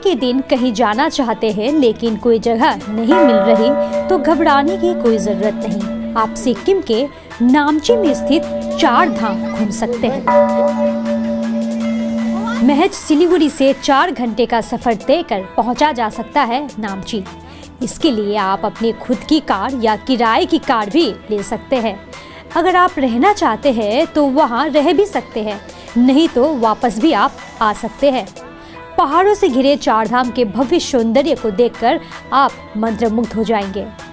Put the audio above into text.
के दिन कहीं जाना चाहते हैं लेकिन कोई जगह नहीं मिल रही तो घबराने की कोई जरूरत नहीं। आप सिक्किम के नामची में स्थित चारधाम घूम सकते हैं। महज सिलीगुड़ी से 4 घंटे का सफर तय कर पहुंचा जा सकता है नामची। इसके लिए आप अपनी खुद की कार या किराए की कार भी ले सकते हैं। अगर आप रहना चाहते हैं तो वहां रह भी सकते हैं, नहीं तो वापस भी आप आ सकते हैं। पहाड़ों से घिरे चारधाम के भव्य सौंदर्य को देखकर आप मंत्रमुग्ध हो जाएंगे।